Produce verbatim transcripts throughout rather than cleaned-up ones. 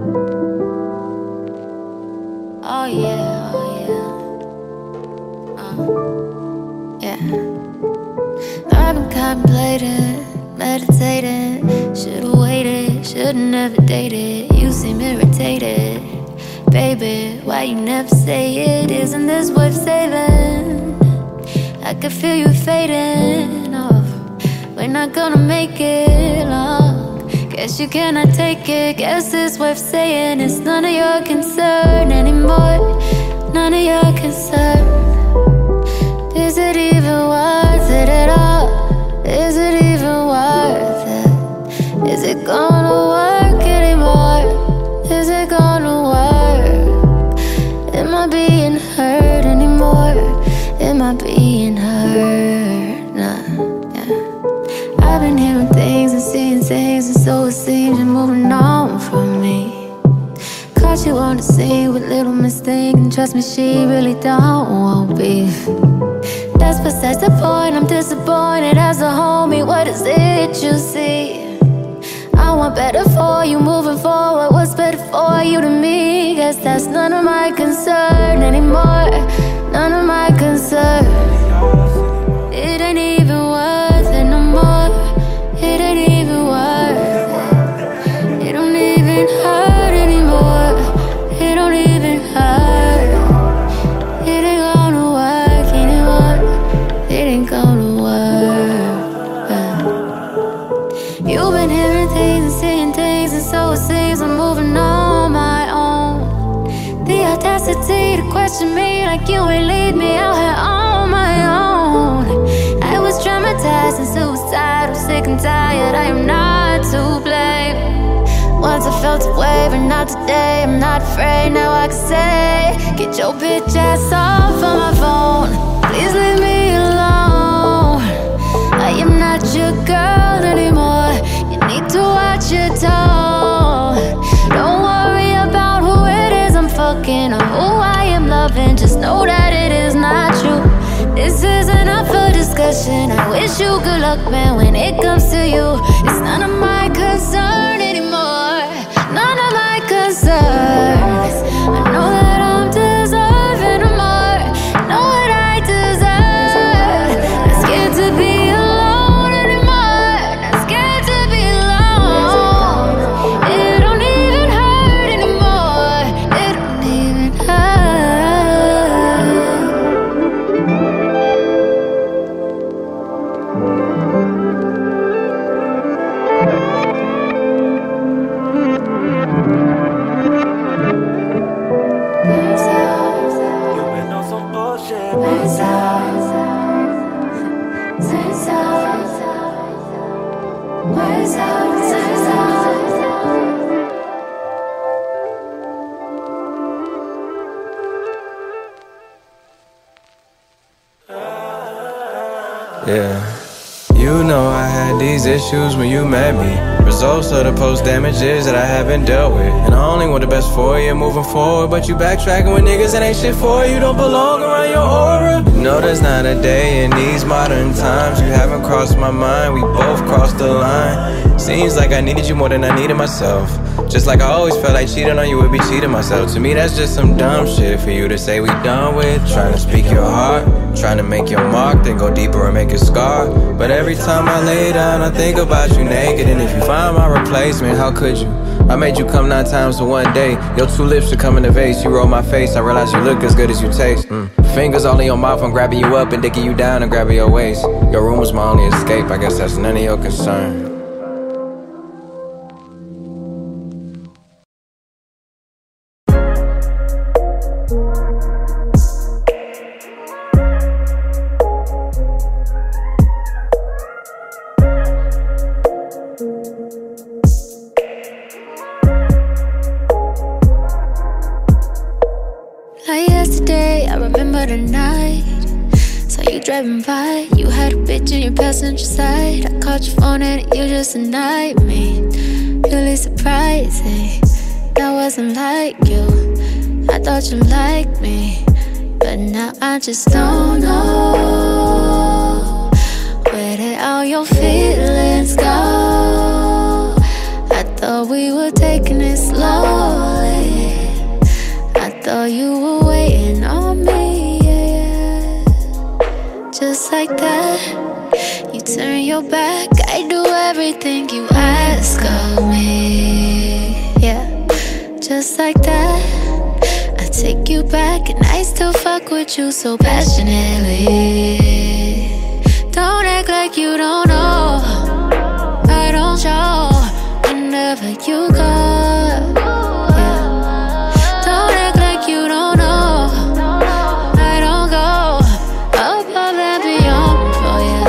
Oh yeah, oh yeah, uh, yeah. I've been contemplating, meditating. Should've waited, should've never dated. You seem irritated, baby. Why you never say it? Isn't this worth saving? I can feel you fading off. We're not gonna make it long. Guess you cannot take it. Guess it's worth saying. It's none of your concern anymore. None of your concern. Is it even worth it at all? Is it even worth it? Is it gonna work anymore? Is it gonna work? Am I being hurt anymore? Am I being hurt? Nah, yeah. I've been hearing things and seeing things, and so it seems you're moving on from me. Caught you on the scene with little mistake, and trust me, she really don't want beef. That's besides the point, I'm disappointed as a homie. What is it you see? I want better for you moving forward. What's better for you to me? Guess that's none of my concern anymore. None of my concern. It ain't even worth it no more. It ain't even worth it. It don't even hurt anymore. It don't even hurt. It ain't gonna work anymore. It ain't gonna work. You've been hearing things and seeing things, and so it seems I'm moving on my own. The audacity to question me like you ain't leave me out here on my own. I was traumatized and suicidal, sick and tired, I am not to blame. Once I felt a way, but not today. I'm not afraid, now I can say, get your bitch ass off of my phone. Please leave me alone. I am not your girl anymore. You need to watch your tone. Don't worry about who it is I'm fucking or who I am loving. Just know that it is not true. This isn't up for discussion. I wish you good luck, man, when it comes to you. It's none of my concern anymore. None of my concerns. I know that I'm deserving of more. Know what I deserve. Not scared to be alone anymore. Not scared to be alone. It don't even hurt anymore. It don't even hurt. You've been on some bullshit. Yeah. You know I had these issues when you met me. Results of the post damages that I haven't dealt with. And I only want the best for you moving forward, but you backtracking with niggas that ain't shit for you. Don't belong around your aura. No, there's not a day in these modern times you haven't crossed my mind. We both crossed the line. Seems like I needed you more than I needed myself. Just like I always felt like cheating on you would be cheating myself. To me that's just some dumb shit for you to say we done with. Trying to speak your heart, trying to make your mark, then go deeper and make it scar. But every time I lay down I think about you naked. And if you find my replacement, how could you? I made you come nine times in one day. Your two lips should come in the vase. You roll my face, I realize you look as good as you taste. mm. Fingers all in your mouth, I'm grabbing you up and digging you down and grabbing your waist. Your room was my only escape, I guess that's none of your concern. Like yesterday, I remember the night. Saw you driving by, you had a bitch in your passenger side. I called your phone and you just denied me. Really surprising, that wasn't like you. I thought you liked me, but now I just don't know. Where did all your feelings go? I thought thought we were taking it slowly. I thought you were waiting on me, yeah, yeah. Just like that, you turn your back. I do everything you ask of me, yeah. Just like that, I take you back and I still fuck with you so passionately. Don't act like you don't know. I don't show whenever you go, yeah. Don't act like you don't know. I don't go above and beyond for you,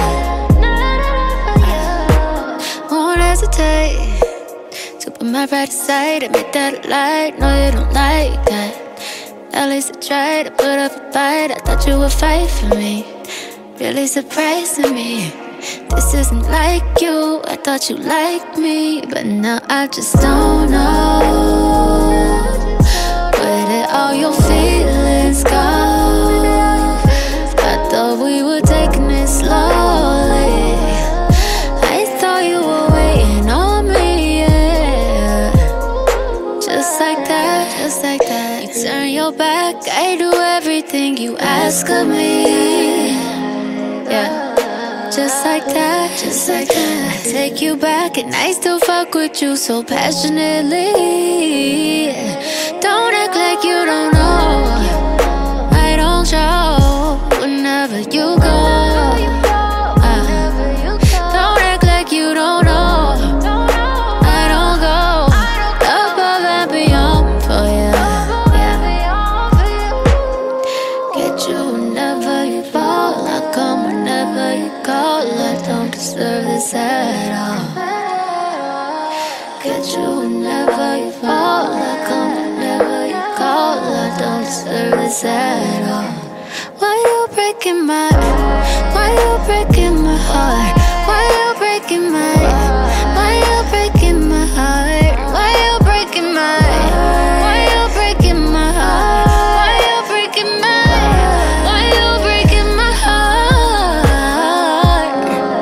yeah. Won't hesitate to put my right aside, admit that I lied. No, you don't like that. At least I tried to put up a fight. I thought you would fight for me, really surprising me. This isn't like you, I thought you liked me, but now I just don't know. Where did all your feelings go? I thought we were taking it slowly. I thought you were waiting on me, yeah. Just like that, just like that. You turn your back, I do everything you ask of me, yeah. Just like that, just like that. I take you back and I still fuck with you so passionately. Don't act like you don't know. I don't show whenever you go. uh, Don't act like you don't know. I don't go above and beyond for you, yeah. Get you whenever you fall, I come whenever you call. I don't deserve this at all. Get you whenever you fall, I come whenever you call. I don't deserve this at all. Why you breaking my, why you breaking my heart? Why you breaking my, why you breaking my heart? Why you breaking my, why you breaking my heart? Why you breaking my, why you breaking my heart?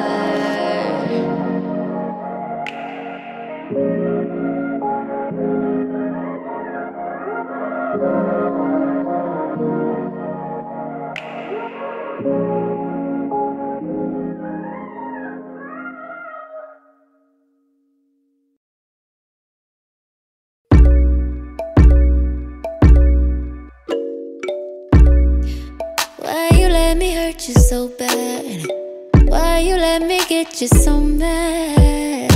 Why you let me hurt you so bad? Why you let me get you so mad?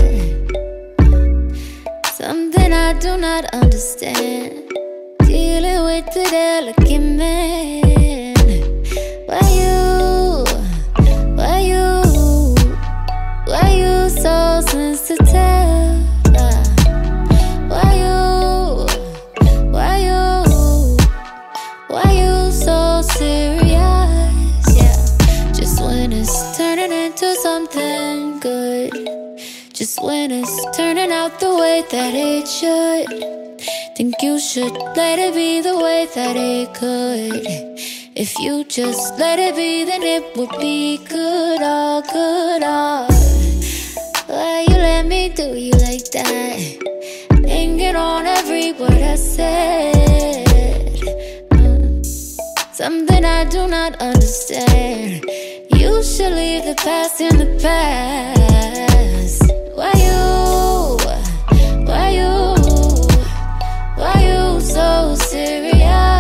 Something I do not understand, dealing with the delicate man. Why you, why you, why you so sensitive? Why you, why you, why you so serious? Yeah, just when it's turning into something good, just when it's turning out the way that it should, think you should let it be the way that it could. If you just let it be, then it would be good, all good, all. Why you let me do you like that? Hanging on every word I said. mm. Something I do not understand. You should leave the past in the past. Why you, why you, why you so serious?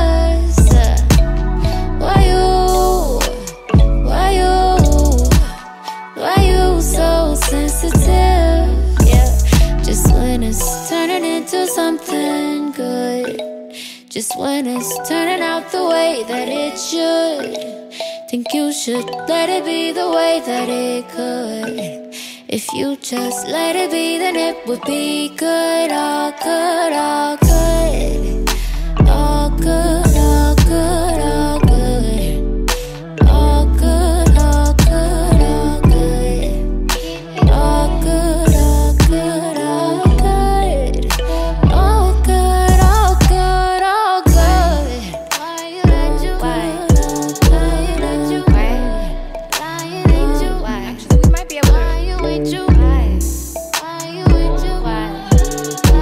Why you, why you, why you so sensitive? Yeah, just when it's turning into something good, just when it's turning out the way that it should, think you should let it be the way that it could. If you just let it be, then it would be good, all good, all good, all good, all good, all good, all good, all good, all good, all good, all good, all good, all good, all good, all good. Why you let you, why, why you let you, why, why you let you, why? Actually, we might be able to. Why you with you? Why? Why you with you? Why?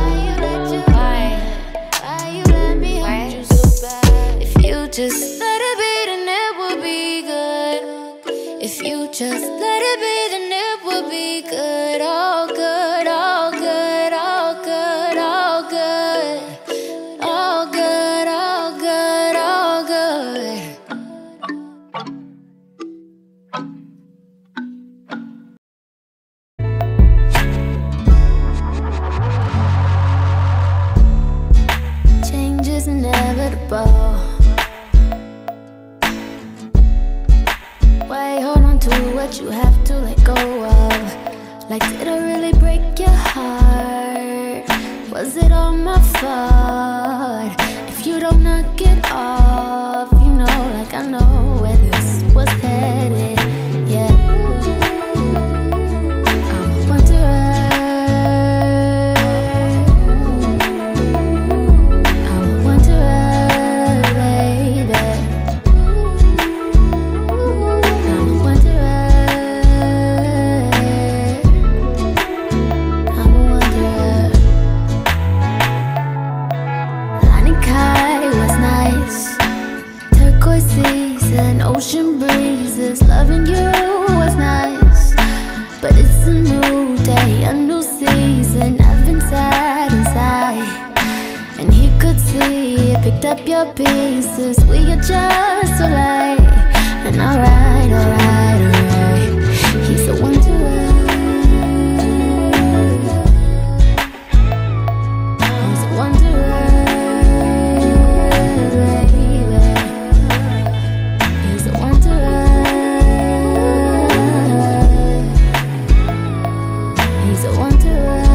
Was it all my fault? If you don't knock it off, you know, like I know where this was headed. Yeah, I'm a wanderer. I'm a wanderer, baby. I'm a wanderer. I'm a wanderer. Lanikai was nice. Turquoise seas and ocean breezes. Loving you was nice. But it's a new day, a new season. I've been sad inside, and he could see it. Picked up your pieces. We adjust so late. And alright, alright, alright. He's a wanderer. He's a wanderer, baby. He's a wanderer. He's a wanderer.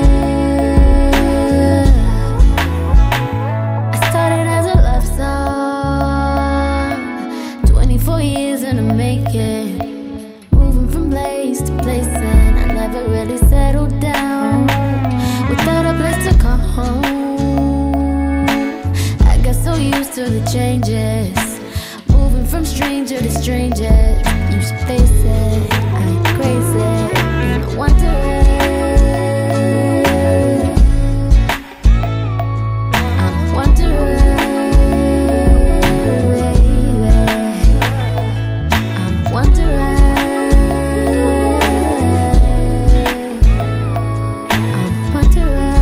I started as a love song, twenty-four years in the making, moving from place to place, and I never really settled down without a place to call home. I got so used to the changes, moving from stranger to stranger. You should face it, I'm crazy, and I wonder. I'm a wanderer, baby. I'm a wanderer. I'm a wanderer.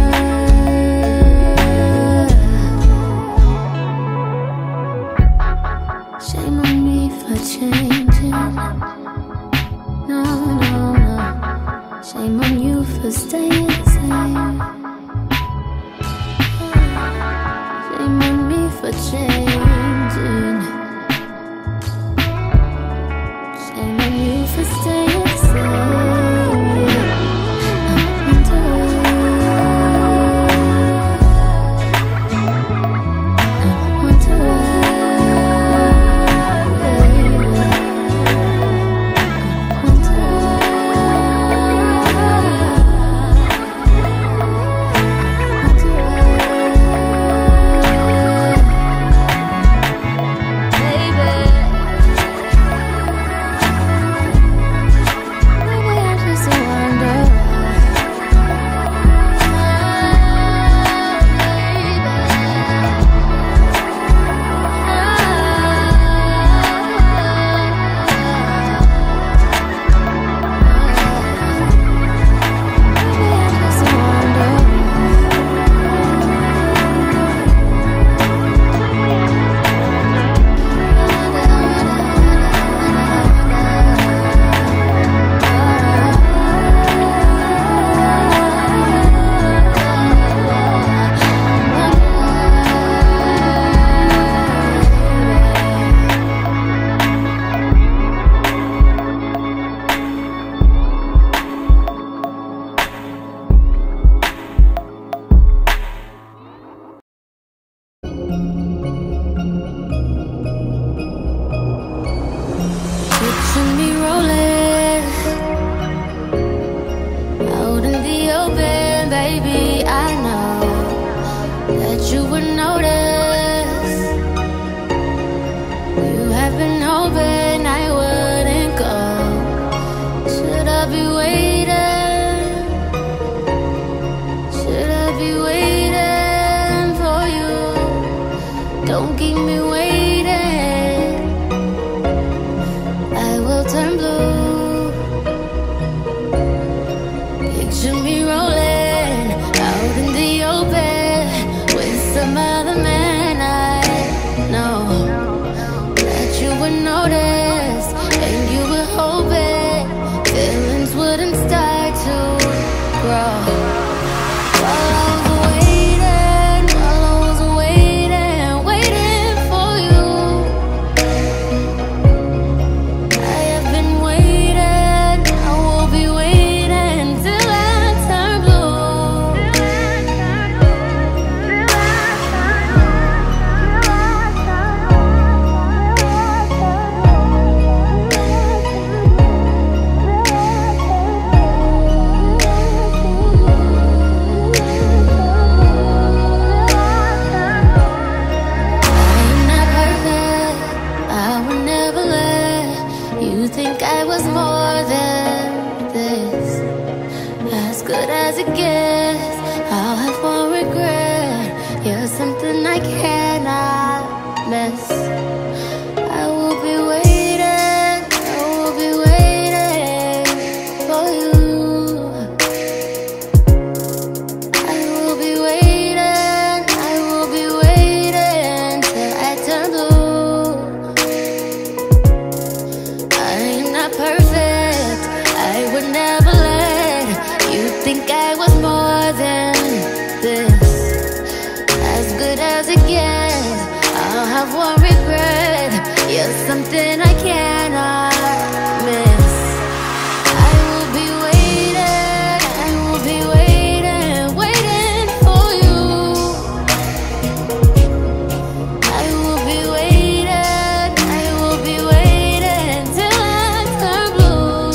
Shame on me for changing. No, no, no. Shame on you for staying the same. Shame on me for changing. Shame on you for staying the same. I'm a wanderer. Picture me rolling out in the open, baby. I know that you would notice. You have been hoping I wouldn't go. Should I be waiting? Should I be waiting for you? Don't keep me waiting. I will turn blue. Picture me rolling out in the open with some other man. I know that you would notice, and you were hoping feelings wouldn't start to grow. While I was waiting, while I was waiting, waiting for you. You're something I cannot miss. I will be waiting, I will be waiting, waiting for you. I will be waiting, I will be waiting till I turn blue.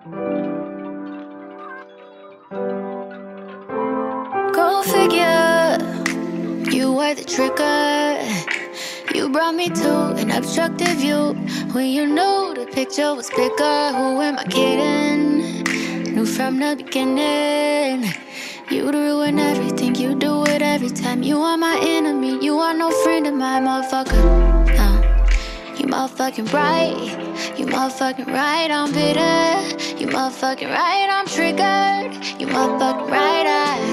Go figure, you were the trigger. You brought me to an obstructive view when you knew the picture was bigger. Who am I kidding? Knew from the beginning you'd ruin everything. You do it every time. You are my enemy. You are no friend of mine, motherfucker. Uh, you motherfucking right. You motherfucking right, I'm bitter. You motherfucking right, I'm triggered. You motherfucking right,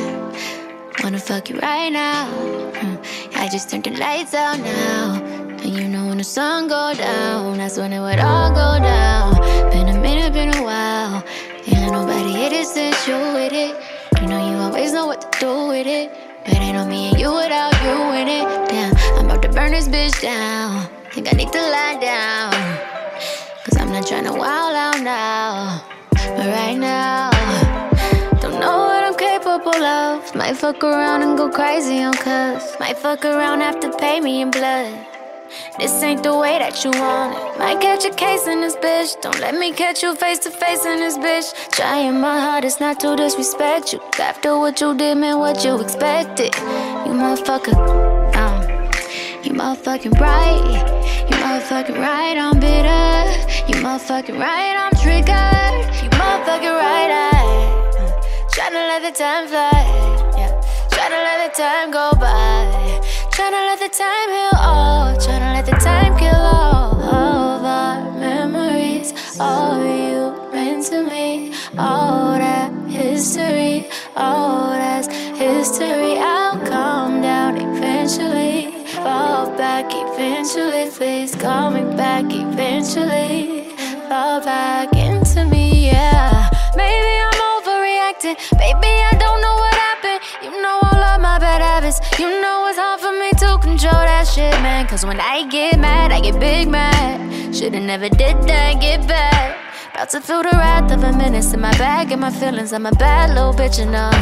I wanna fuck you right now. uh, I just turned the lights out now. And you know when the sun go down, that's when it would all go down. Been a minute, been a while. Ain't let nobody hit it since you with it. You know you always know what to do with it. But ain't on me and you without you in it. Damn, I'm about to burn this bitch down. Think I need to lie down, cause I'm not tryna wild out now. But right now, don't know what I'm capable of. Might fuck around and go crazy on cuz. Might fuck around, have to pay me in blood. This ain't the way that you want it. Might catch a case in this bitch. Don't let me catch you face to face in this bitch. Trying my hardest not to disrespect you. After what you did, man, what you expected. You motherfucker, um, you motherfucking right. You motherfucking right, I'm bitter. You motherfucking right, I'm triggered. You motherfucking right, I uh, tryna let the time fly. Yeah, tryna let the time go by. Tryna let the time heal all. Tryna let the time kill all of our memories. All you meant to me. All that history. All that's history. I'll calm down eventually. Fall back eventually. Please call me back eventually. Fall back into me, yeah. Maybe I'm overreacting. Baby, I don't know what happened. You know all of my bad habits. You know it's hard for me to control that shit, man. Cause when I get mad, I get big mad. Should've never did that, get back. About to feel the wrath of a menace in my bag and my feelings. I'm a bad little bitch, you know.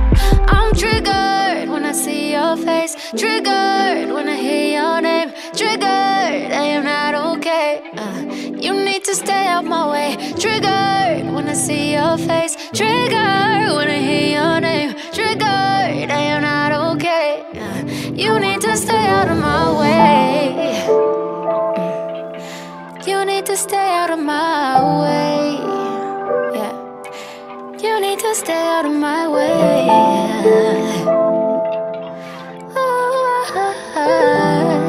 I'm triggered when I see your face. Triggered when I hear your name. Triggered, I am not okay. uh, You need to stay out my way. Triggered when I see your face. Triggered when I hear your name. Triggered, I am not okay. uh, You need to stay out of my way. You need to stay out of my way. Yeah, you need to stay out of my way. Oh, yeah.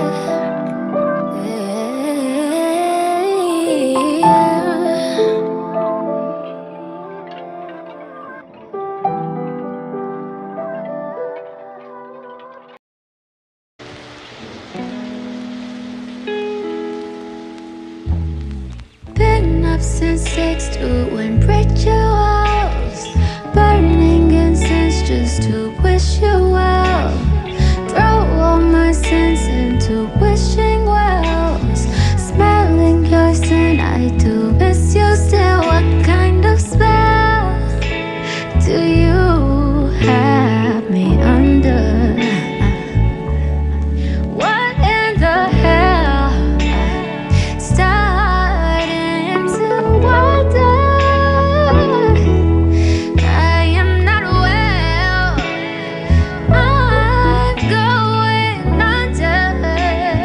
Been up since six to win rituals. Burning incense just to wish you well. Throw all my sins into wishing wells. Smelling your sin, I do miss you still. What kind of spell do you have me under? What in the hell? Starting to wonder. I am not well. I'm going under.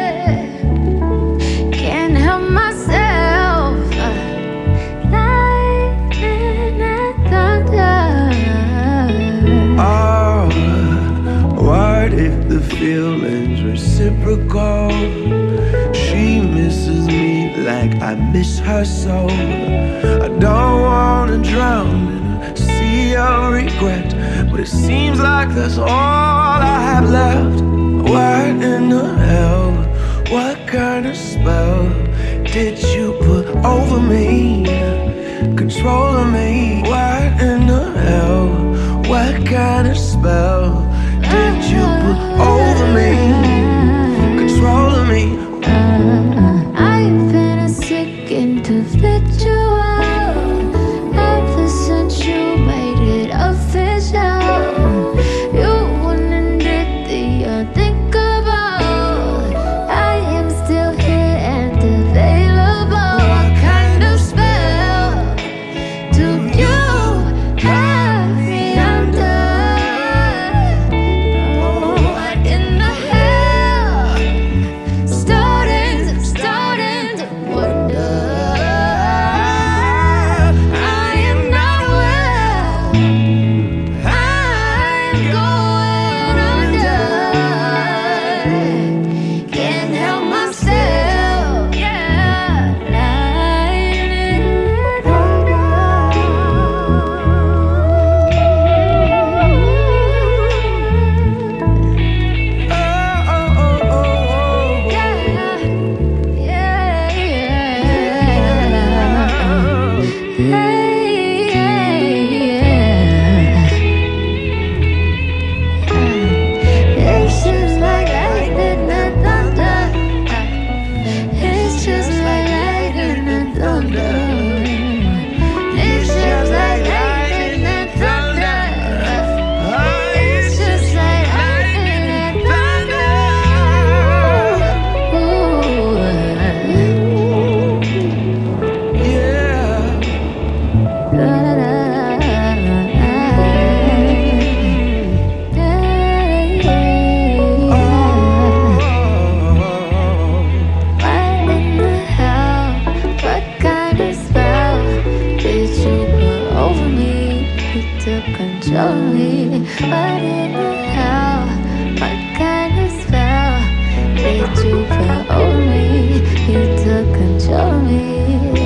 Can't help myself. Lightning and thunder. Oh, what if the feeling's reciprocal? She misses me like I miss her so. I don't wanna drown in a sea of regret, but it seems like that's all I have left. What in the hell? What kind of spell did you put over me, controlling me? What in the hell? What kind of spell did you put over me, controlling me? I've been a sick individual ever since you made it official. You wouldn't did the unthinkable. I am still here and available. What kind of spell Hey, yeah. It's just like lightning and thunder. It's just like lightning and thunder. It's just like lightning and thunder. It's just like lightning and thunder. Ooh. Yeah. Control me, what in the hell? What kind of spell did you put over me? You took control of me.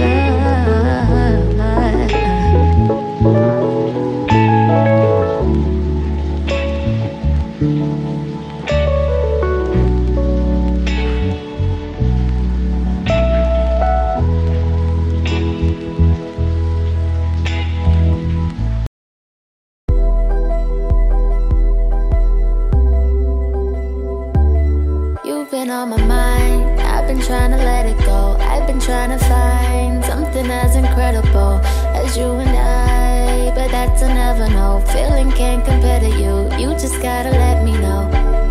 Been on my mind, I've been trying to let it go. I've been trying to find something as incredible as you and I, but that's a never know. Feeling can't compare to you, you just gotta let me know.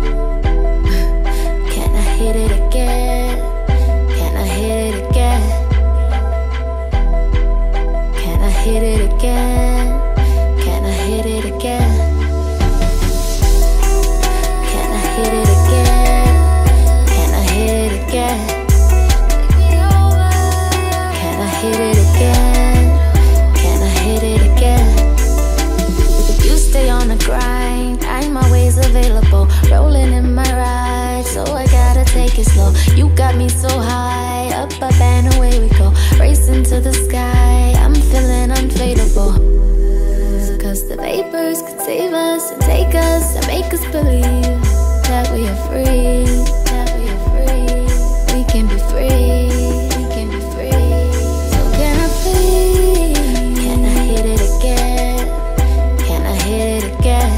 Can I hit it again? Can I hit it again? Can I hit it again? Can I hit it again? Can I hit it again? Again. Can I hit it again? Can I hit it again? You stay on the grind, I'm always available. Rolling in my ride, so I gotta take it slow. You got me so high, up, up and away we go. Racing to the sky, I'm feeling unfadable. Cause the vapors could save us and take us and make us believe that we are free. We can be free, we can be free. So can I please, can I hit it again? Can I hit it again?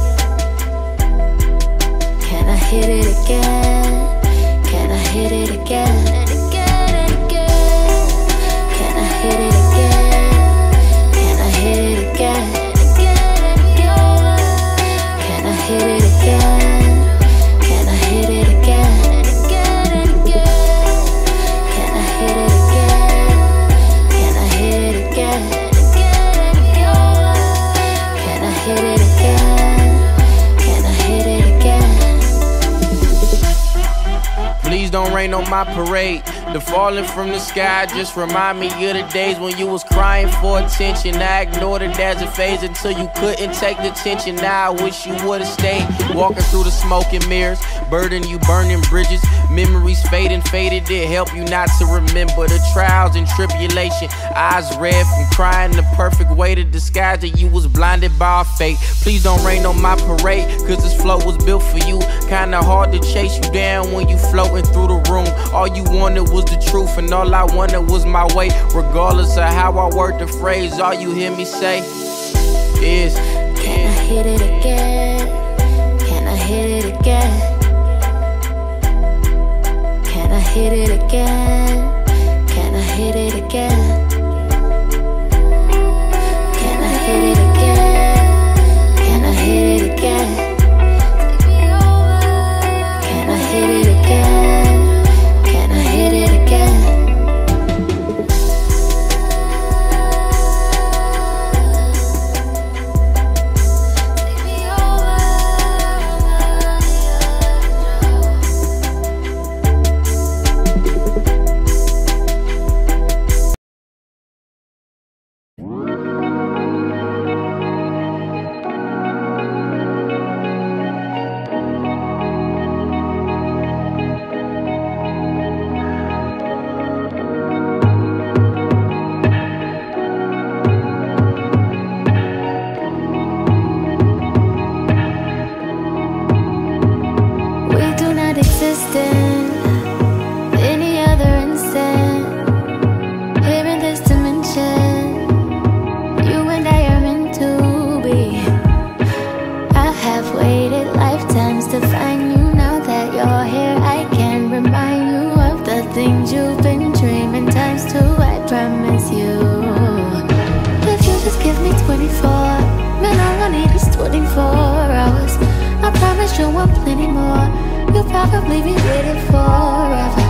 Can I hit it again? Can I hit it again? And again and again. Can I hit it again? Can I hit it again? And again and again. Can I hit it again? Can I hit it again? Please don't rain on my parade. The falling from the sky just remind me of the days when you was crying for attention. I ignored it as a phase until you couldn't take the tension. Now I wish you would've stayed. Walking through the smoke and mirrors, burden you burning bridges. Memories fading, faded, it help you not to remember the trials and tribulation. Eyes red from crying, the perfect way to disguise that you was blinded by our fate. Please don't rain on my parade, cause this flow was built for you. Kinda hard to chase you down when you floating through the room. All you wanted was the truth, and all I wanted was my way. Regardless of how I word the phrase, all you hear me say is, can I hit it again? Can I hit it again? Can I hit it again? Can I hit it again? Can I hit it again? Can I hit it again? Can I hit it again? Can I hit it again? cause you want plenty more. You'll probably be with it forever.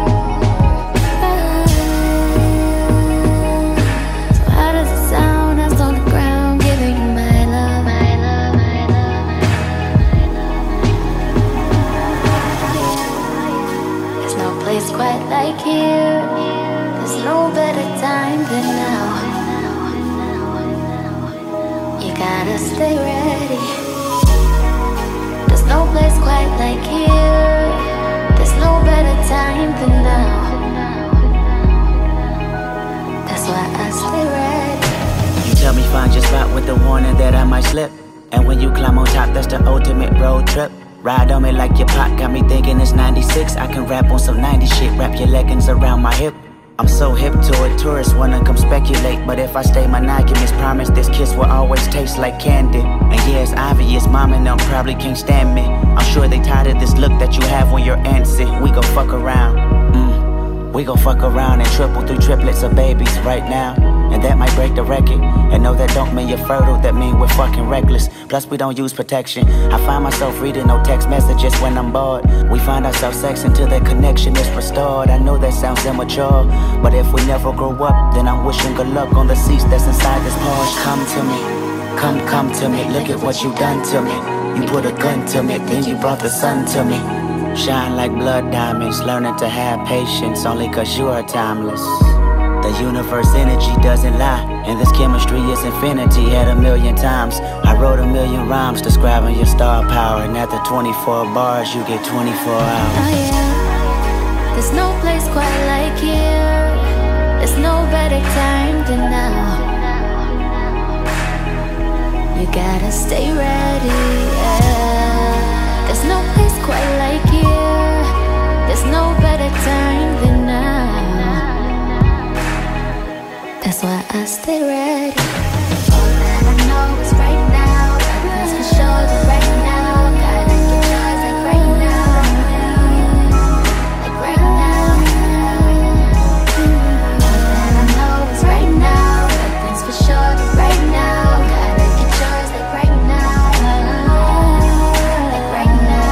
So how does it sound? I was on the ground giving you my love, my love, my love, my love. There's no place quite like here. There's no better time than now. You gotta stay ready. There's no place quite like here. There's no better time than now. That's why I stay ready. You tell me find your spot with the warning that I might slip. And when you climb on top, that's the ultimate road trip. Ride on me like your pot, got me thinking it's ninety-six. I can rap on some ninety shit, wrap your leggings around my hip. I'm so hip to it, tourists wanna come speculate. But if I stay monogamous, promise this kiss will always taste like candy. And yeah, it's obvious, mom and them probably can't stand me. I'm sure they tired of this look that you have when you're antsy. We gon' fuck around, mm. We gon' fuck around and triple through triplets of babies right now. And that might break the record. And no, that don't mean you're fertile, that mean we're fucking reckless. Plus we don't use protection. I find myself reading no text messages when I'm bored. We find ourselves sex until that connection is restored. I know that sounds immature, but if we never grow up, then I'm wishing good luck on the seats that's inside this Porsche. Come to me, come, come to me. Look at what you done to me. You put a gun to me, then you brought the sun to me. Shine like blood diamonds, learning to have patience only cause you are timeless. The universe energy doesn't lie, and this chemistry is infinity at a million times. I wrote a million rhymes describing your star power, and after twenty-four bars, you get twenty-four hours. Oh yeah, there's no place quite like here. There's no better time than now. You gotta stay ready, yeah. There's no place quite like here. There's no better time than now. That's why I stay ready. All that I know is right now. That's for sure that right now. Gotta get yours like right now. Like right now. All that I know is right now. That's for sure that right now. Gotta get yours like right now. Like right now.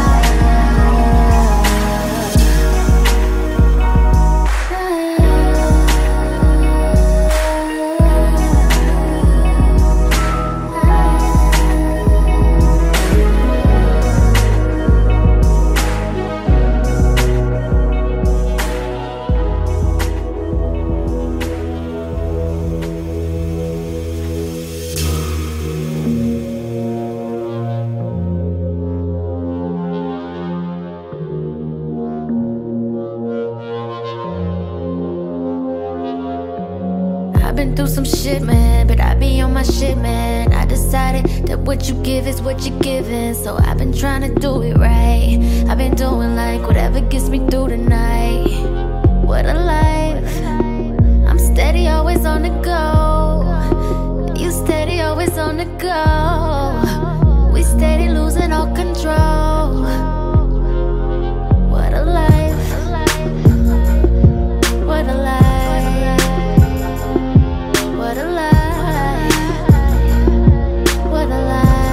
I've been through some shit, man, but I be on my shit, man. I decided that what you give is what you're giving, so I've been trying to do it right. I've been doing like whatever gets me through the night. What a life. I'm steady, always on the go. You steady, always on the go. We steady losing all control. What a life. What a life. What a life, what a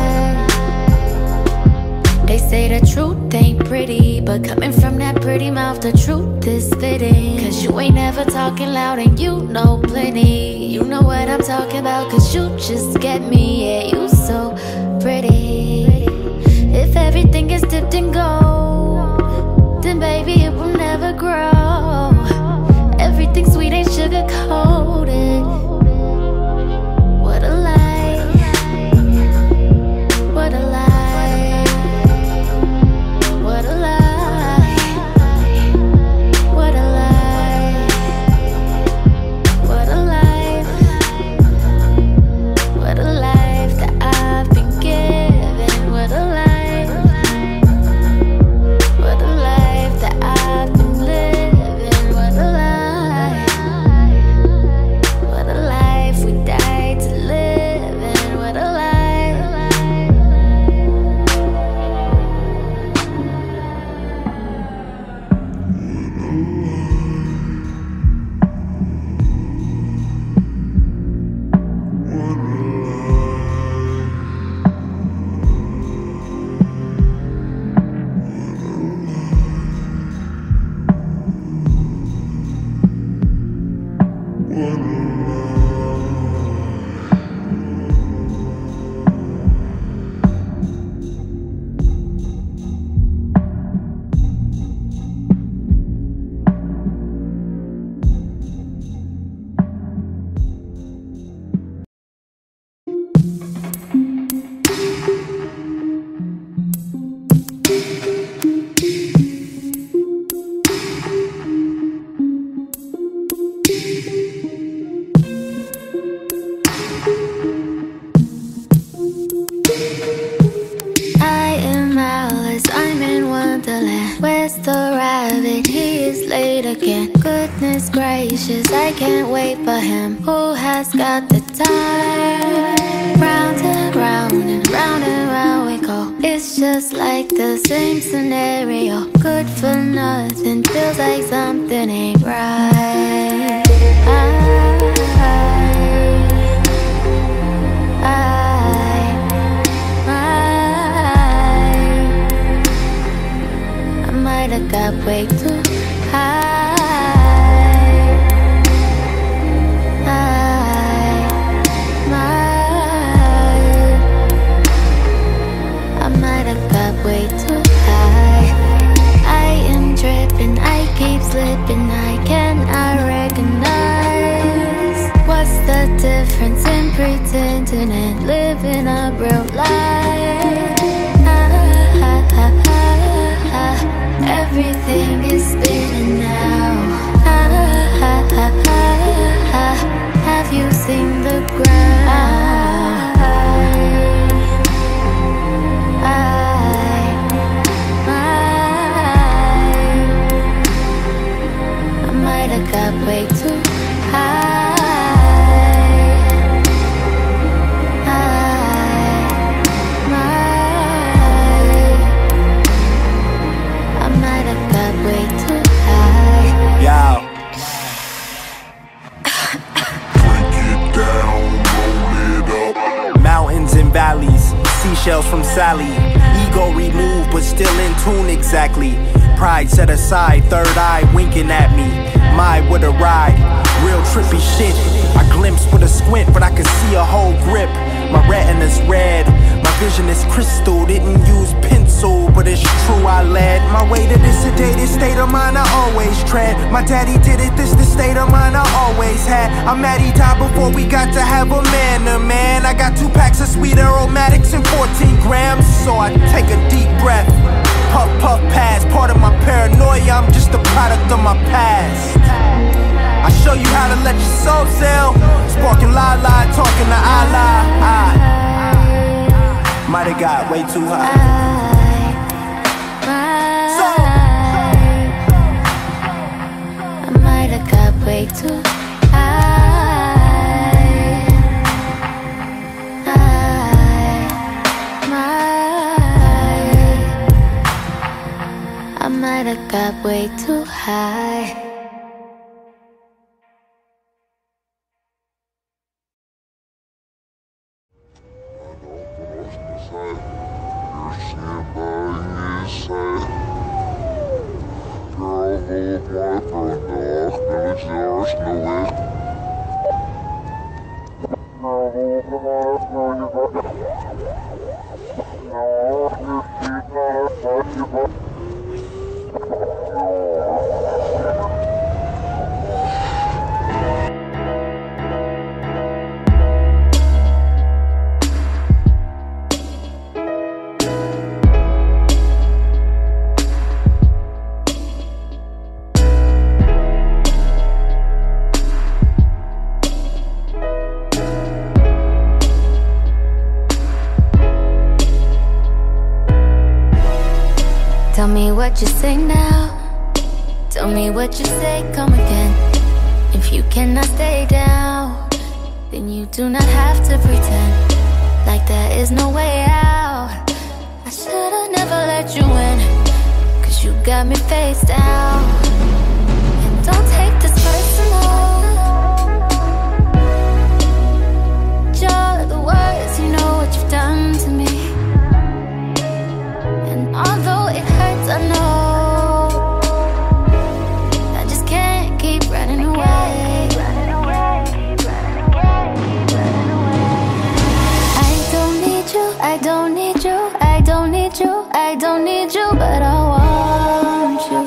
life. They say the truth ain't pretty, but coming from that pretty mouth, the truth is fitting. Cause you ain't never talking loud and you know plenty. You know what I'm talking about, cause you just get me. Yeah, you so pretty. If everything is dipped in gold, then baby it will never grow. Everything sweet ain't sugar coated. What a life, what a life, what a life, what a life, what a life, what a life that I've been given. What a life, what a life that I've been living. What a life, what a life. again. Goodness gracious, I can't wait for him. Who has got the time? Round and round and round and round we go. It's just like the same scenario. Good for nothing, feels like something ain't right. I, I, I, I might have got way too high. Way too high. I am dripping, I keep slipping. I cannot recognize. What's the difference in pretending and living a real life? Ah, ah, ah, ah, ah. Everything is spinning now. Ah, ah, ah, ah, ah. Have you seen the ground? Ah, ah, I got way too high. I, I might have got way too high. Yo. Break it down, roll it up. Mountains and valleys, seashells from Sally. Ego removed, but still in tune exactly. Pride set aside, third eye winking at me. My, what a ride, real trippy shit. I glimpse with a squint, but I can see a whole grip. My retina's red, my vision is crystal. Didn't use pencil, but it's true I led my way to this sedated state of mind I always tread. My daddy did it, this the state of mind I always had. I'm mad he died before we got to have a man to man. I got two packs of sweet aromatics and fourteen grams, so I take a deep breath. Puff, puff, pass, part of my paranoia, I'm just a product of my past. I show you how to let your soul sail. Sparking la la, talking to Allah. I might have got way too high. So I might have got way too high. I might have got way too high. Tell me what you say now. Tell me what you say, come again. If you cannot stay down, then you do not have to pretend like there is no way out. I should've never let you in, cause you got me face down. And don't take this personal. You're the worst, you know what you've done to me. And although it hurts, I know I just can't keep running away. I don't need you, I don't need you, I don't need you, I don't need you, but I want you.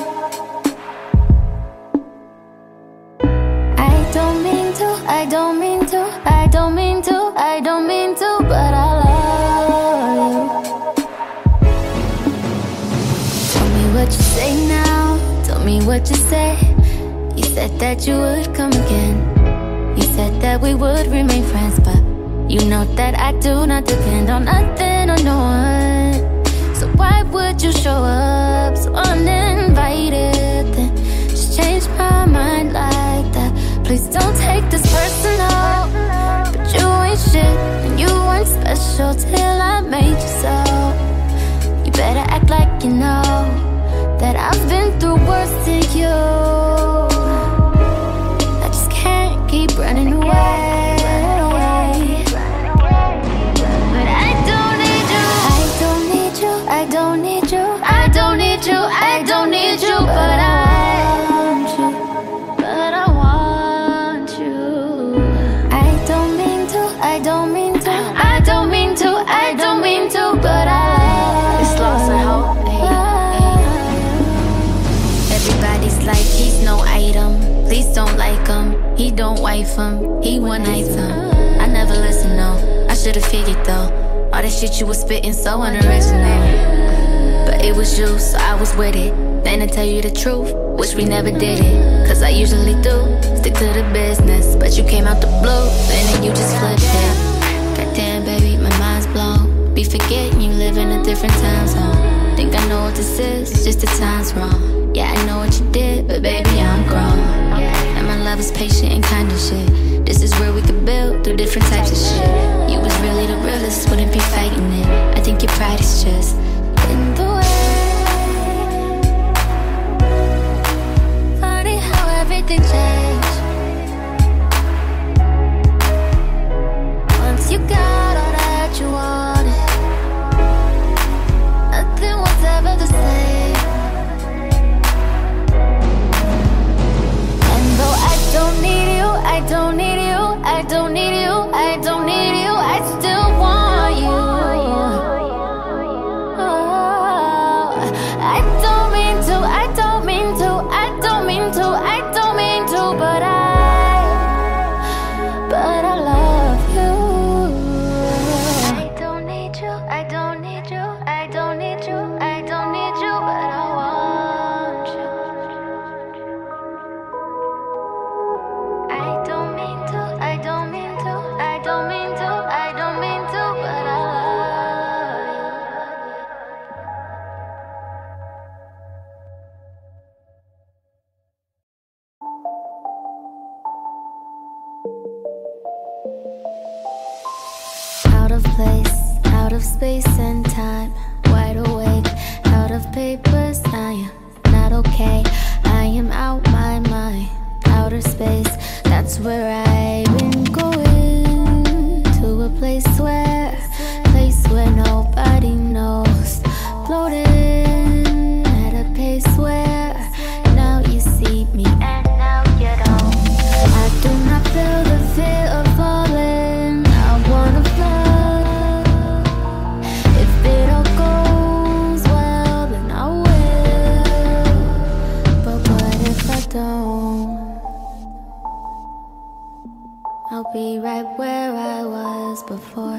I don't mean to, I don't mean to, I don't mean to, I don't mean to, but I love you. Tell me what you say now, tell me what you say. You said that you would come again. You said that we would remain friends, but you know that I do not depend on nothing or no one. So why would you show up so uninvited then? Just change my mind like that. Please don't take this personal, but you ain't shit and you weren't special till I made you so. You better act like you know that I've been through worse to you. I just can't keep running away. But I don't need you. I don't need you. I don't need you. I don't need you. I don't need you. But I want you. But I want you. I don't mean to. I don't mean to. I don't mean to. I don't mean to. But I. It's lost and hope. Everybody's like he's no item. Please don't like him. He don't wife him. He one night him. I never listen, no. I should've figured though. All that shit you was spitting so unoriginal. But it was you, so I was with it. Then to tell you the truth, wish we never did it. Cause I usually do, stick to the business. But you came out the blue, and then you just flipped it. Goddamn baby, my mind's blown. Be forgetting you live in a different time zone. Think I know what this is, just the time's wrong. Yeah, I know what you did, but baby, I'm grown. And my love is patient and kind of shit. This is where we could build through different types of shit. You was really the realest, wouldn't be fighting it. I think your pride is just in the way. Funny how everything changed once you got all that you wanted. Nothing was ever the same. And though I don't need you, I don't need you, I don't need you, I don't need you, I still want you. Oh, I don't mean to, I don't mean to, I don't mean to, I don't mean to, but I, but I love you. I don't need you, I don't need you, I don't need you, I don't need you, but I want you. I don't mean to, I don't mean to, I don't mean to, I don't mean to, but I love you. Out of place, out of space and time, wide awake, out of papers, I am not okay. I am out my mind, outer space, that's where I've been going. To a place where, place where nobody knows. Floating at a pace where now you see me and now you don't. I do not feel the fear of falling. I wanna fly. If it all goes well, then I will. But what if I don't? I'll be right where I was before.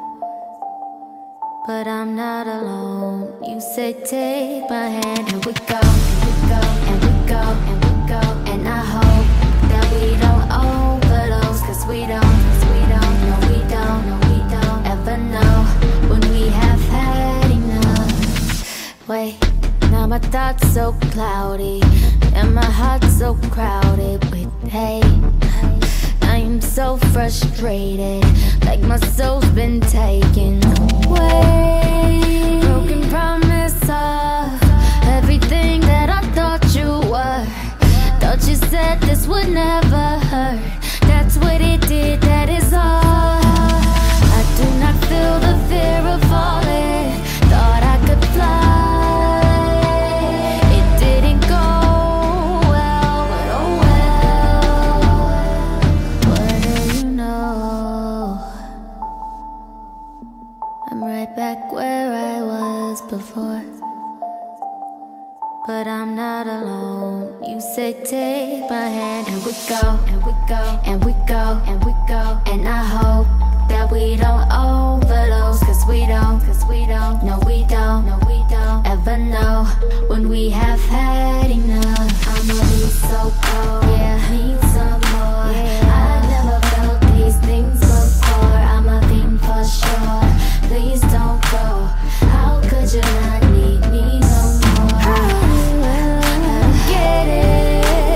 But I'm not alone. You say take my hand and we go, and we go, and we go, and we go. And I hope that we don't overdose. Cause we don't, cause we don't, no we don't, no we don't ever know when we have had enough. Wait, now my thoughts so cloudy and my heart so crowded with hate. I am so frustrated, like my soul's been taken away. Broken promise of everything that I thought you were. Thought you said this would never hurt. That's what it did, that is all. I do not feel the fear of falling. Thought I could fly. It didn't go well, but oh well. What do you know? I'm right back where I was before. But I'm not alone. You say take my hand and we go, and we go, and we go, and we go. And I hope that we don't overdose. Cause we don't, cause we don't, no we don't, no we don't ever know when we have had enough. I'ma be so cold, yeah, need some more, yeah. I've never felt these things before. I'm a fiend for sure. Please don't go. How could you not need me no more? I don't get it.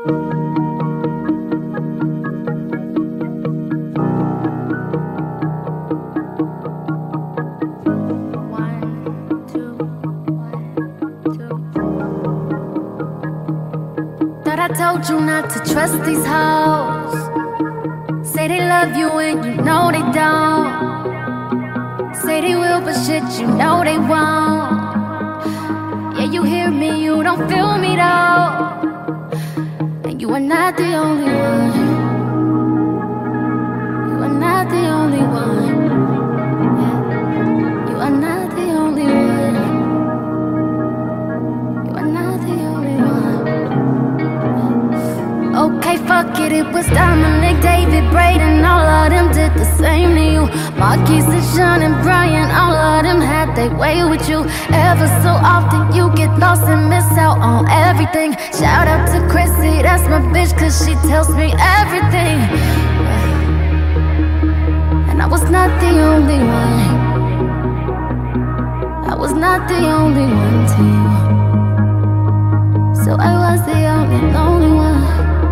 I told you not to trust these hoes. Say they love you and you know they don't. Say they will, but shit, you know they won't. Yeah, you hear me, you don't feel me though. And you are not the only one. You are not the only one. Yeah. You are not the only one. You are not the only one. Okay, fuck it, it was Dominic, David, Braden. All of them did the same to you. Marquise and Sean and Brian, all of them had their way with you. Ever so often you get lost and miss out on everything. Shout out to Chrissy, that's my bitch, cause she tells me everything. And I was not the only one. I was not the only one to you. So I was the only, only one.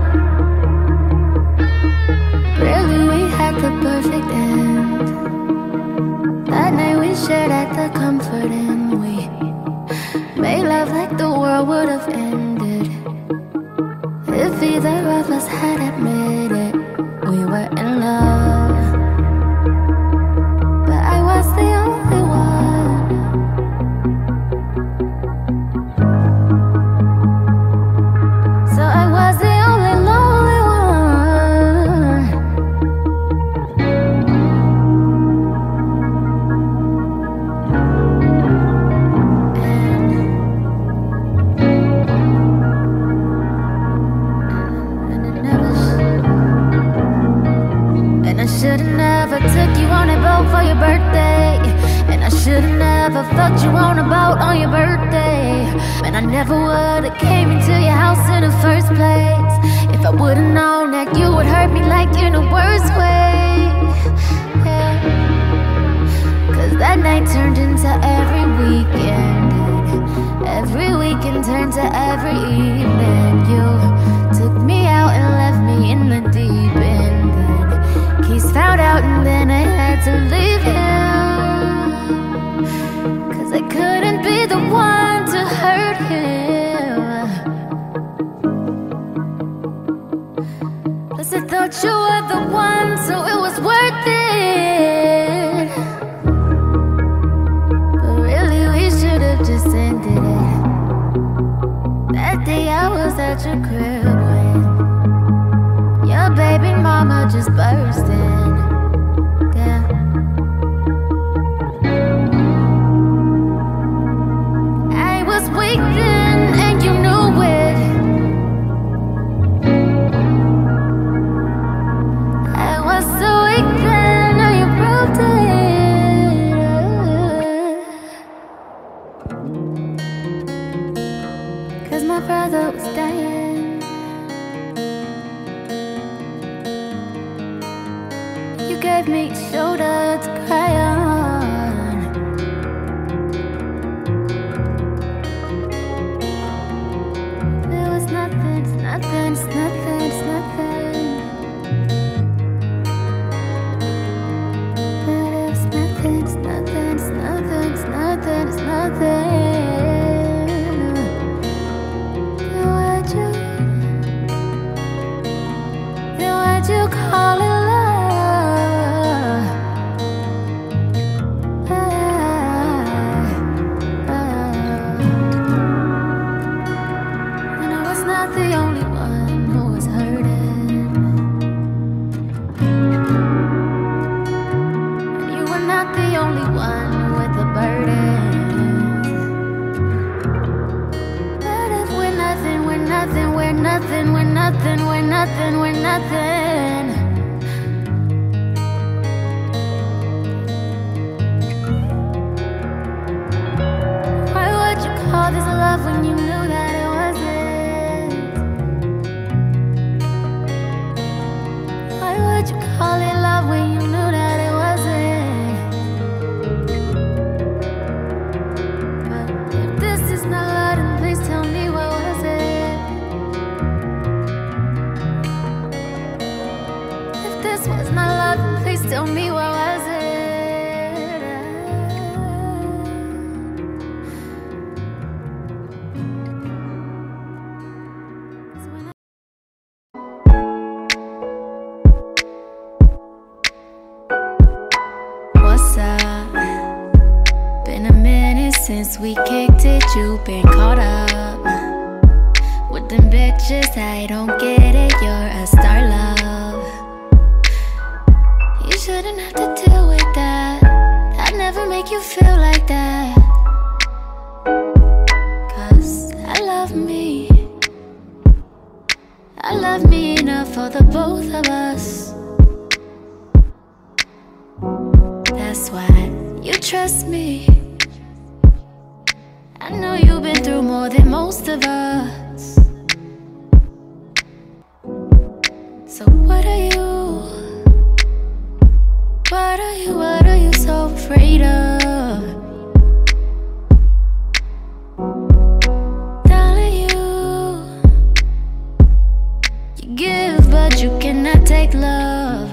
Really, we had the perfect end. That night we shared at the Comfort Inn. We made love like the world would have ended if either of us had admitted we were in love. But I was the only one. So I was the only lonely one. Should've never took you on a boat for your birthday. And I should've never fucked you on a boat on your birthday. And I never would've came into your house in the first place if I would've known that you would hurt me like in the worst way. Yeah. Cause that night turned into every weekend. Every weekend turned to every evening. You took me out and left me in the deep end. He's found out and then I had to leave him. Cause I couldn't be the one to hurt him. Plus I thought you were the one, so it was worth it. But really we should've just ended it. That day I was at your crib when your baby mama just burst in. Yeah. I was weak then and you knew it. I was so weak then, now you proved it. Cause my brother was dying. Gave me a shoulder to cry on. There was nothing, it's nothing, it's nothing, it's nothing. But it was nothing, it's nothing, it's nothing, it's nothing, it's nothing. Then why'd you, then why'd you call it love? The only one who was hurting, and you were not the only one with the burden. But if we're nothing, we're nothing, we're nothing, we're nothing, we're nothing, we're nothing. Why would you call this love when you knew that it wasn't? Would you call it love when you knew that it wasn't? But if this is not love, then please tell me what was it? since we kicked it, you been caught up with them bitches. I don't get it, you're a star, love. You shouldn't have to deal with that. I'd never make you feel like that. Cause I love me, I love me enough for the both of us. That's why you trust me. I know you've been through more than most of us. So what are you? What are you, what are you so afraid of? Darling, you You give but you cannot take love.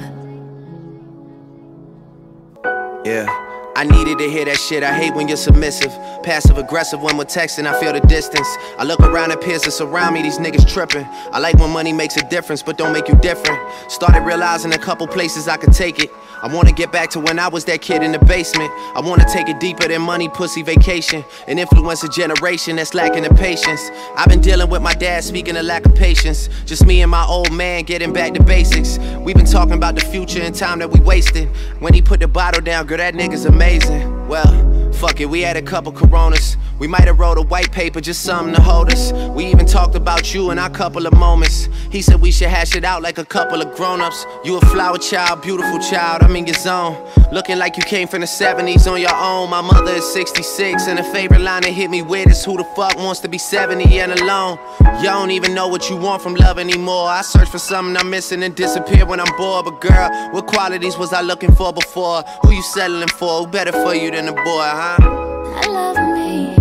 Yeah, I needed to hear that shit. I hate when you're submissive, passive aggressive when we're texting. I feel the distance. I look around at peers that's around me, these niggas tripping. I like when money makes a difference but don't make you different. Started realizing a couple places I could take it. I wanna get back to when I was that kid in the basement. I wanna take it deeper than money, pussy, vacation, and influence a generation that's lacking the patience. I've been dealing with my dad, speaking of lack of patience. Just me and my old man getting back to basics. We've been talking about the future and time that we wasted. When he put the bottle down, girl, that nigga's amazing. Well, fuck it, we had a couple Coronas. We might have wrote a white paper, just something to hold us. We even talked about you in our couple of moments. He said we should hash it out like a couple of grown-ups. You a flower child, beautiful child, I'm in your zone. Looking like you came from the seventies on your own. My mother is sixty-six, and a favorite line that hit me with is who the fuck wants to be seventy and alone? You don't even know what you want from love anymore. I search for something I'm missing and disappear when I'm bored. But girl, what qualities was I looking for before? Who you settling for? Who better for you than a boy, huh? I love me,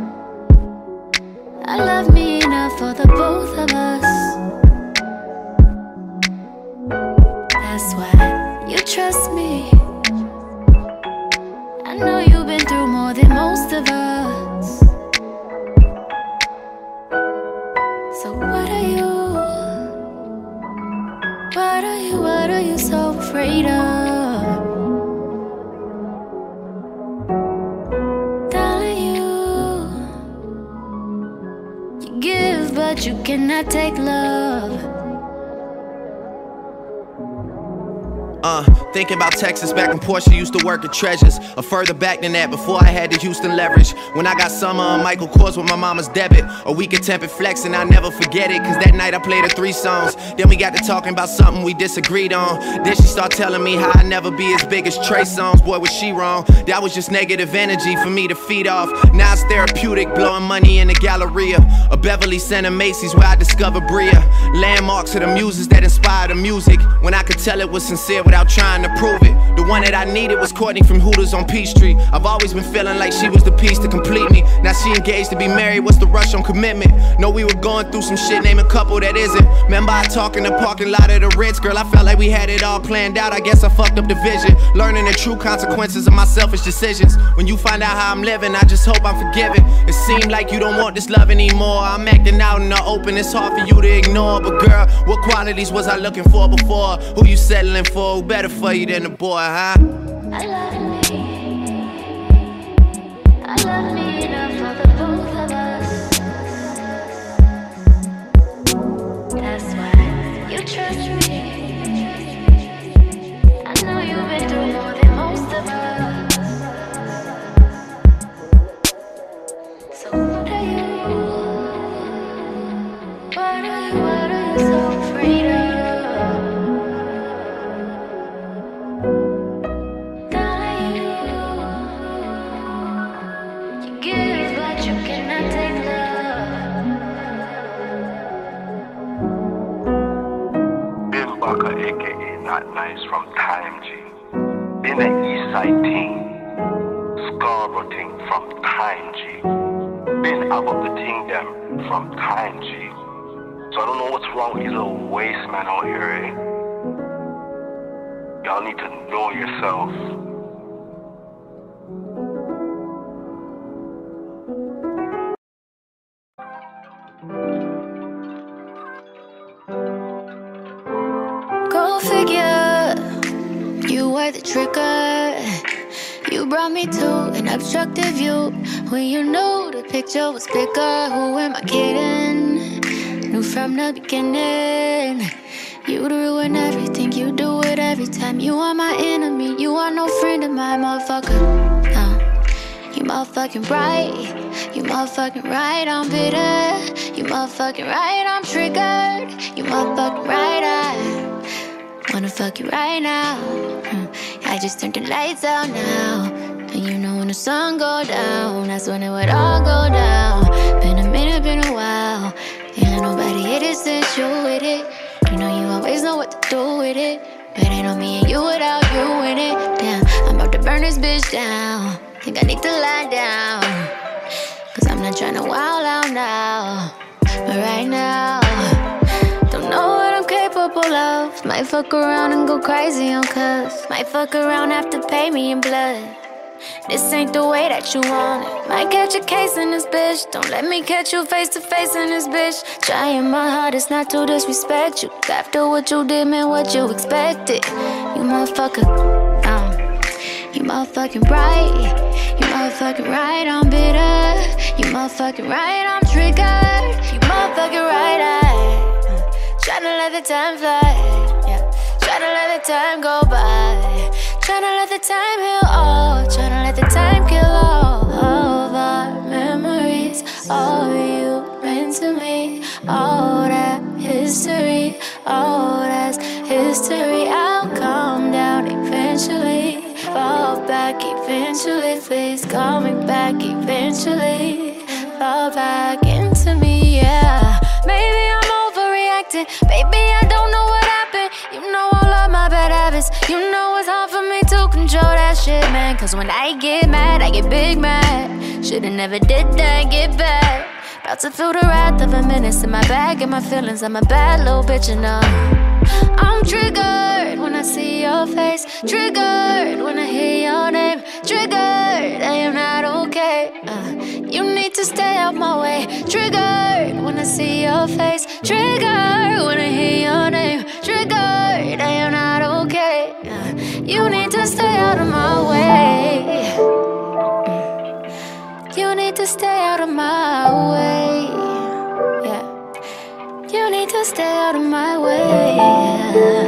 I love me enough for the both of us. That's why you trust me. I know you've been through more than most of us. So what are you? What are you, what are you so afraid of? Darling, you You give but you cannot take love. Uh, thinking about Texas back when Portia used to work at Treasures, or further back than that before I had the Houston leverage. When I got Summer on Michael Kors with my mama's debit, a week of tempered flex and I never forget it. Cause that night I played her three songs. Then we got to talking about something we disagreed on. Then she started telling me how I'd never be as big as Trey Songz. Boy, was she wrong. That was just negative energy for me to feed off. Now it's therapeutic, blowing money in the Galleria, a Beverly Center Macy's where I discovered Bria. Landmarks of the muses that inspire the music, when I could tell it was sincere without trying to prove it. The one that I needed was Courtney from Hooters on Peachtree. I've always been feeling like she was the piece to complete me. Now she engaged to be married, what's the rush on commitment? Know we were going through some shit, name a couple that isn't. Remember I talk in the parking lot of the Ritz, girl, I felt like we had it all planned out. I guess I fucked up the vision, learning the true consequences of my selfish decisions. When you find out how I'm living, I just hope I'm forgiven. It seemed like you don't want this love anymore. I'm acting out in the open, it's hard for you to ignore. But girl, what qualities was I looking for before? Who you settling for? Who better for you than a boy, huh? I love me, I love me enough for the both of us. That's why you trust me. I know you've been through more than most of us. So what are you? What are you, what are you so afraid of? Not nice from Time G. Been an Eastside team, Scarborough team from Time G. Been about the team them from Time G. So I don't know what's wrong with these little waste men out here, eh? Y'all need to know yourself. Go figure, you were the trigger. You brought me to an obstructive view. When you knew the picture was bigger, who am I kidding? Knew from the beginning you'd ruin everything, you do it every time. You are my enemy, you are no friend of mine, motherfucker. uh, You motherfucking right, you motherfucking right, I'm bitter. You motherfucking right, I'm triggered. You motherfucking right, I wanna fuck you right now. uh, I just turned the lights out now, and you know when the sun go down, that's when it would all go down. Been a minute, been a while, ain't let nobody hit it since you with it. You know you always know what to do with it, but ain't on me and you without you in it. Damn, I'm about to burn this bitch down. Think I need to lie down, cause I'm not tryna wild out now. But right now, don't know what I'm capable of. Might fuck around and go crazy on cuz. Might fuck around, have to pay me in blood. This ain't the way that you want it. Might catch a case in this bitch. Don't let me catch you face to face in this bitch. Trying my hardest not to disrespect you. After what you did, man, what you expected. You motherfucker, um, you motherfucking right. You motherfucking right, I'm bitter. You motherfucking right, I'm triggered. You motherfucking right, I uh, tryna let the time fly, yeah. Tryna let the time go by. Tryna let the time heal all. Tryna let the time kill all of our memories. All you meant to me. All that history. All that's history. I'll calm down eventually. Fall back eventually. Please call me back eventually. Fall back into me, yeah. Maybe I'm overreacting. Baby, I don't know what happened. You know all of my bad habits. You know it's hard for me to control that shit, man. Cause when I get mad, I get big mad. Should've never did that, get back. About to feel the wrath of a menace in my bag and my feelings. I'm a bad little bitch, you know. I'm triggered when I see your face. Triggered when I hear your name. Triggered, I am not okay. uh, You need to stay out my way. Triggered when I see your face. Triggered when I hear your name. Triggered, I am not okay. uh, You need to stay out of my way. You need to stay out of my way. Yeah. You need to stay out of my way.